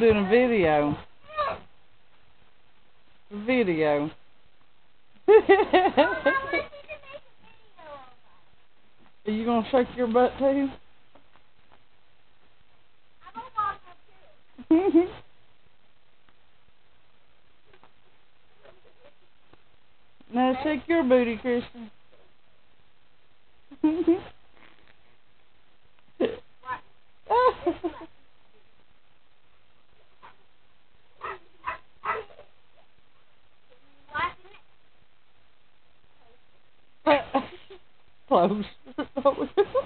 doing a video. Video. Are you gonna shake your butt too? Now shake your booty, Christian. Close.